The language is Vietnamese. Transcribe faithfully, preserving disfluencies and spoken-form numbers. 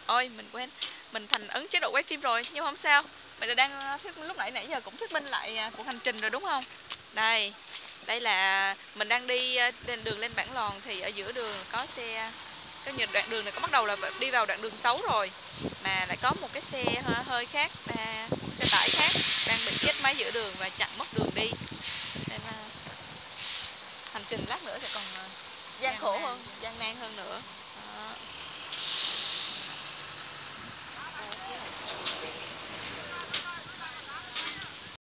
Ôi mình quên, mình thành ấn chế độ quay phim rồi, nhưng không sao. Mình đã đang thuyết lúc nãy nãy giờ cũng thuyết minh lại cuộc hành trình rồi đúng không? Đây, đây là mình đang đi lên đường lên Bản Lòn, thì ở giữa đường có xe, cái nhìn đoạn đường này có bắt đầu là đi vào đoạn đường xấu rồi, mà lại có một cái xe hơi khác, một xe tải khác đang bị chết máy giữa đường và chặn mất đường đi, nên hành trình lát nữa sẽ còn gian khổ hơn, gian nan hơn nữa. Đó.